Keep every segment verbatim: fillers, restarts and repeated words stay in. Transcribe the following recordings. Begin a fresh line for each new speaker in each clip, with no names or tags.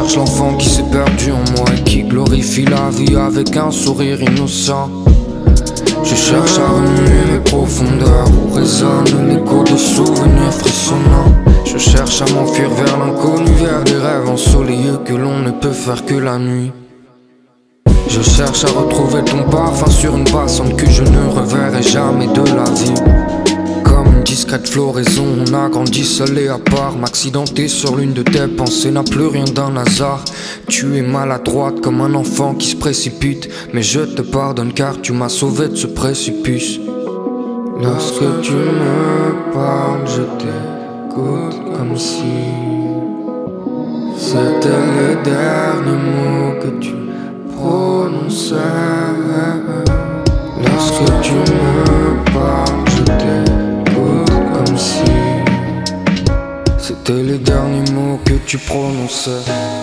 cherche l'enfant qui s'est perdu en moi et qui glorifie la vie avec un sourire innocent. Je cherche à remuer mes profondeurs où résonne l'écho de souvenirs frissonnants. Je cherche à m'enfuir vers l'inconnu, vers des rêves ensoleillés que l'on ne peut faire que la nuit. Je cherche à retrouver ton parfum sur une passante que je ne reverrai jamais de la vie. Comme une discrète floraison, on a grandi seul et à part. M'accidenter sur l'une de tes pensées n'a plus rien d'un hasard. Tu es maladroite comme un enfant qui se précipite, mais je te pardonne car tu m'as sauvé de ce précipice. Lorsque tu me parles, je t'écoute comme si c'était les derniers mots que tu prononçais. Lorsque tu me parles, je t'écoute comme si c'était les derniers mots que tu prononçais.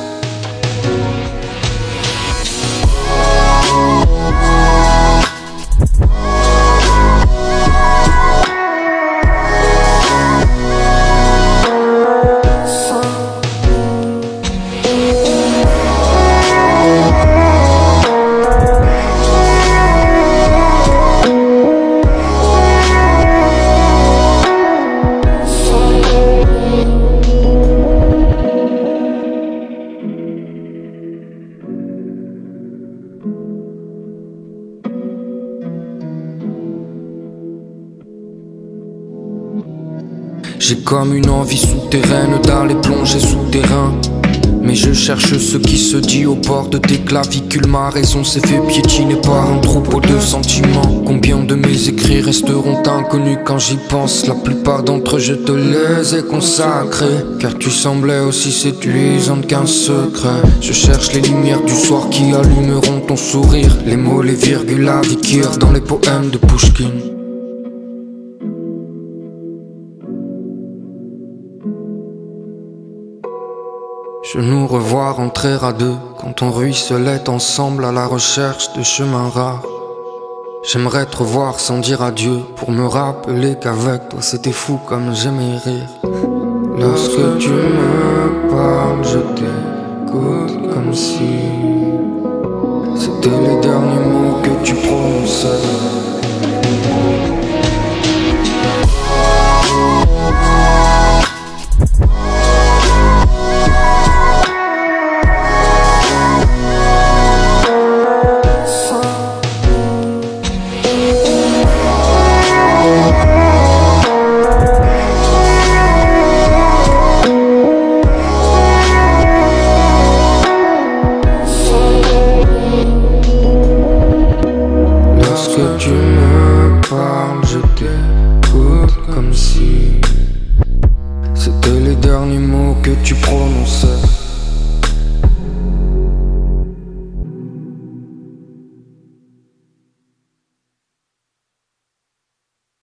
J'ai comme une envie souterraine d'aller plonger souterrain, mais je cherche ce qui se dit au bord de tes clavicules. Ma raison s'est fait piétiner par un troupeau de sentiments. Combien de mes écrits resteront inconnus quand j'y pense? La plupart d'entre eux je te les ai consacrés, car tu semblais aussi séduisante qu'un secret. Je cherche les lumières du soir qui allumeront ton sourire, les mots, les virgules, la vie qui erre dans les poèmes de Pouchkine. Je nous revois rentrer à deux quand on ruisselait ensemble à la recherche de chemins rares. J'aimerais te revoir sans dire adieu pour me rappeler qu'avec toi c'était fou comme j'aimais rire. Lorsque tu me parles, je t'écoute comme si c'était les derniers mots que tu prononçais. Lorsque tu me parles, je t'écoute comme si c'était les derniers mots que tu prononçais.